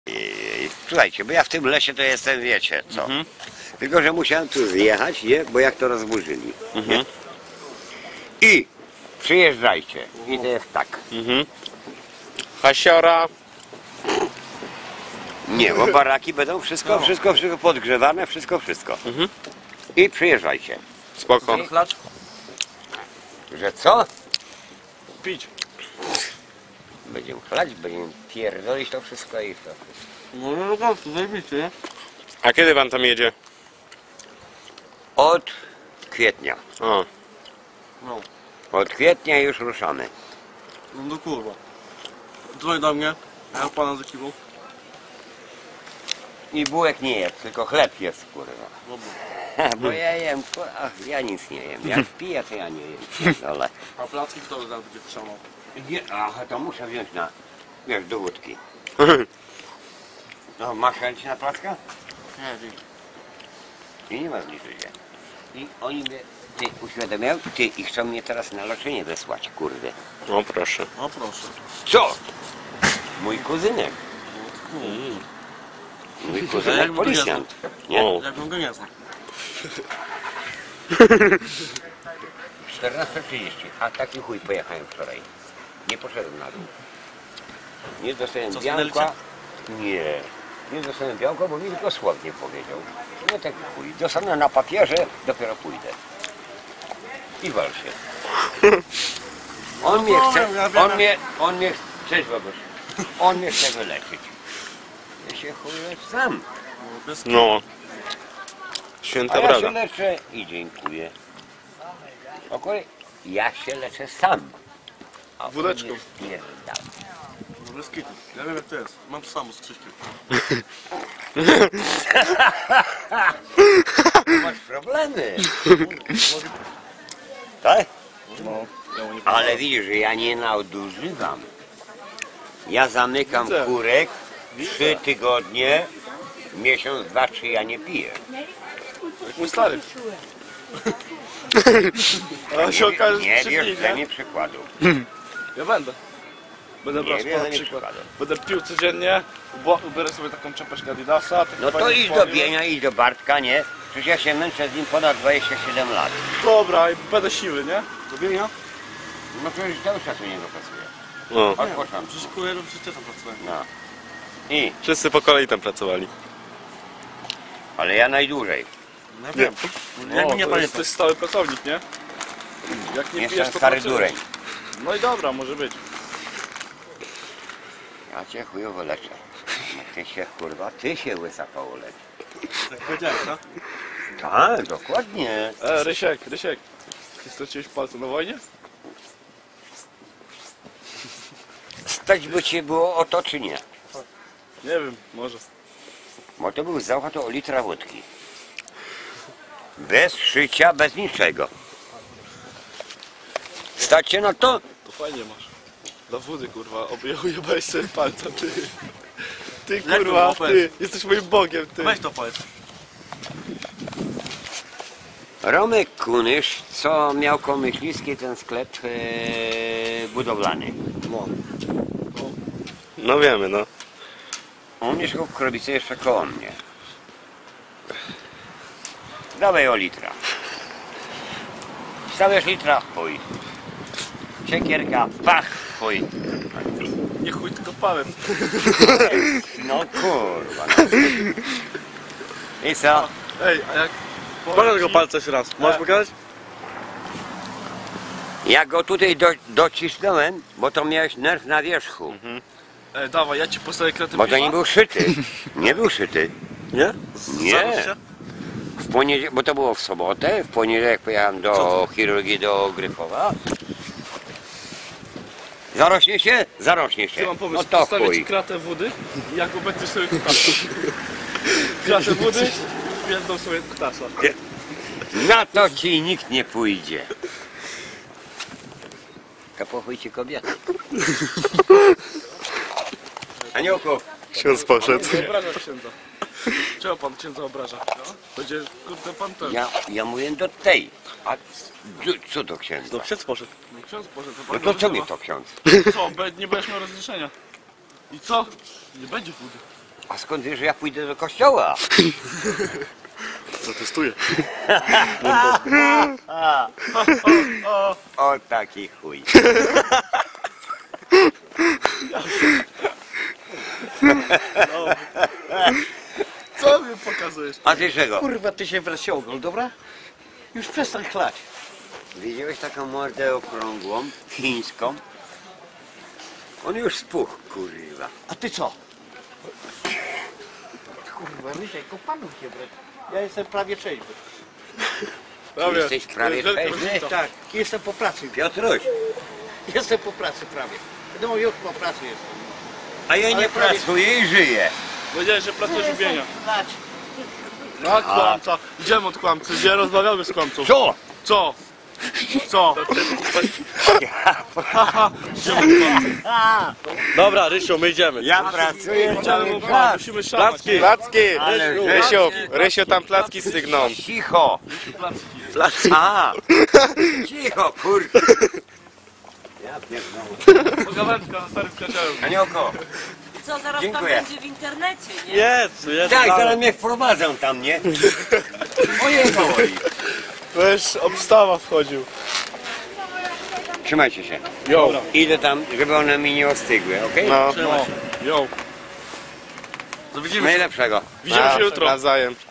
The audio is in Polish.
Słuchajcie, bo ja w tym lesie to jestem, wiecie co. Tylko że musiałem tu zjechać, nie? Bo jak to rozburzyli. Nie? I przyjeżdżajcie. I to jest tak. Hasiora. Nie, bo baraki będą wszystko podgrzewane, wszystko. I przyjeżdżajcie. Spoko. Że co? Pić. Będziemy chlać, będziemy pierdolić to wszystko i to. No no no, zajmijcie, nie? A kiedy pan tam jedzie? Od kwietnia. O. No, Od kwietnia już ruszamy. no do kurwa. Dzwoń do mnie, a ja pana zakiwał. I bułek nie jest, tylko chleb jest, kurwa. Dobra. Bo ja jem, ach, ja nic nie jem. Jak piję, to ja nie jem. Ale A placki kto zaraz będzie trzymał? Ach, to muszę wziąć na, wiesz, do wódki. No, masz chęć na placka? Nie, dzięki. I nie ma zniszczenia. I oni mnie uświadamiają, i chcą mnie teraz na leczenie wysłać, kurde. O proszę. O proszę. Co? Mój kuzynek. Mój kuzynek policjant. Nie? O. Jak on go nie zna. 14:30, a taki chuj pojechałem wczoraj. Nie poszedłem na dół. Nie dostałem Co, białka. Nie dostałem białka, bo mi tylko słownie powiedział. No taki chuj. Dostanę na papierze, dopiero pójdę. I wal się. On mnie chce, on mnie, cześć Bogusz, on mnie chce wyleczyć. Ja się chuj sam. No, bez No. A Święta ja się prawda. leczę i dziękuję. Okej, ja się leczę sam. A on Wódeczką. mnie spierdala. No bez kitu. Ja wiem jak to jest. Mam to samo z Krzyśkiem. Masz problemy. Tak? No, ja mu nie Ale widzisz, że ja nie nadużywam. Ja zamykam Widzę. kurek 3 tygodnie, miesiąc, 2, 3 ja nie piję. Jak mój stary. A się okaże, że Nie 3 wiesz dni, ze nie? mnie przykładu. Ja będę. Będę brał Nie sporo wiele przykład. przykładu. Będę pił codziennie, ubiorę sobie taką czapeczkę Adidasa. taki No to fajny idź do powiem. Bienia, idź do Bartka, nie? Przecież ja się męczę z nim ponad 27 lat. Dobra, i będę siły, nie? Do Bienia? No przecież cały czas u niego pracuję. O. Od początku. Przecież kujerów przecież tam pracowałem. No. I, Wszyscy po kolei tam pracowali. ale ja najdłużej. Ja wiem. Jak O, mnie to pamiętasz? To jest stały pracownik, nie? Jak nie Jestem pijesz, to stary pracujesz. dureń. No i dobra, może być. Ja cię chujowo leczę. No ty się kurwa, ty się łysapało leczę. Tak powiedziałeś, tak? Tak, dokładnie. Rysiek. Ty straciłeś palce na wojnie? Stać by cię było o to czy nie? Nie wiem, może. Bo to był załóż o litra wódki. Bez szycia, bez niczego. Stać cię na to? To fajnie masz. Dla wody, kurwa, ujebałeś sobie palca, ty. Ty, Jak to kurwa, było, ty. powiedz? Jesteś moim bogiem, ty. Weź to powiedz. Romek Kunysz, co miał Komyśliski ten sklep budowlany. No wiemy, no. On mieszkał w Krobicy jeszcze koło mnie. Dawaj o litra. Stawiasz litra, chuj. Siekierka, pach, chuj. Nie chuj, tylko palec. No kurwa. No. I co? Ej, a jak... Pokaż tego palca jeszcze raz. Możesz pokazać? Ja go tutaj docisnąłem, bo to miałeś nerw na wierzchu. Ej, dawaj, ja ci postawię kratę Bo to piwa. nie był szyty. Nie był szyty. Nie? Nie. Zanów się? W poniedziałek, bo to było w sobotę, w poniedziałek pojechałem do chirurgii do Gryfowa. Zarośnie się? Zarośnie się. Ty mam pomysł, No to postawię ci chuj. kratę wody i jak obecnie sobie kutasa. Kratę wody, wjeżdżam sobie kutasa. Na to ci nikt nie pójdzie. To pochujcie kobiety. Aniołku, Ksiądz poszedł. Nie obraża księdza. Czego pan księdza obraża? Będzie, kurde, pan ten. ja mówię do tej. A co to księdza? No ksiądz poszedł. No ksiądz poszedł, to No pan to co wyzywa. mi to ksiądz? Co, nie będziesz miał rozliczenia. I co? Nie będzie wody. A skąd wiesz, że ja pójdę do kościoła? Zatestuję. O taki chuj. Co mi pokazujesz? A ty czego? Kurwa, ty się wreszcie ogol, dobra? Już przestań chlać. Widziałeś taką mordę okrągłą, chińską? On już spuchł, kurwa. A ty co? Kurwa, Rysiek, opanuj się wreszcie. Ja jestem prawie trzeźwy. Prawie. Jesteś prawie Wielka trzeźwy? różnica. Tak, jestem po pracy. Piotruś, Jestem po pracy prawie. No już po pracy jestem. a ja nie Ale prawie- pracuję i żyję. Powiedziałeś, że pracujesz w Bienia. Chlać. No, kłamca. Idziemy od kłamcy. Gdzie rozmawiamy z kłamcą? Co? Co? Co? Dobra, Rysiu, my idziemy. Ja pracuję Idziemy, cały czas. musimy szalać. Placki. Placki! Ale Rysiu, tam placki stygną. Cicho. Placki. A, cicho, kurwa. Ja pierdolę. Pogawędka na starym przyjacielem. Anioko, Co, zaraz Dziękuję. pan będzie w internecie, nie? Jest. tak, zaraz mnie wprowadzą tam, nie? Moje boli. Weź, obstawa wchodził. Trzymajcie się. Jo. Idę tam, żeby one mi nie ostygły, okej? No, Jo. To widzimy się. Najlepszego. Widzimy się jutro. nawzajem.